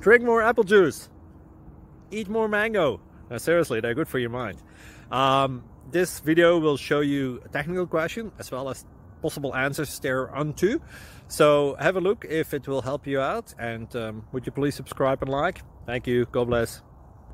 Drink more apple juice. Eat more mango. No, seriously, they're good for your mind. This video will show you a technical question as well as possible answers thereunto. So have a look if it will help you out, and would you please subscribe and like? Thank you. God bless.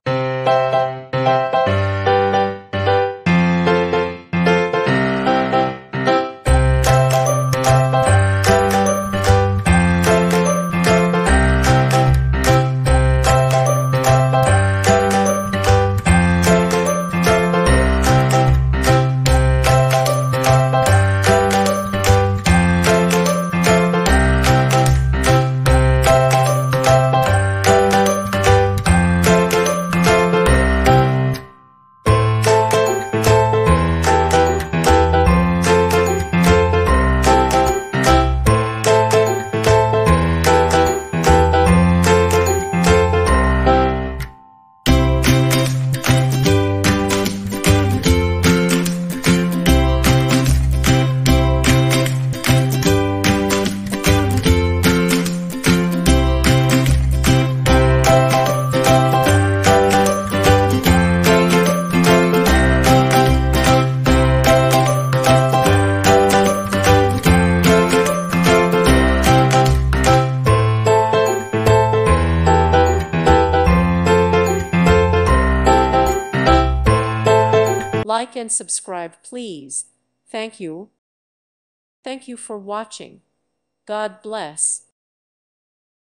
Like and subscribe, please. Thank you. Thank you for watching. God bless.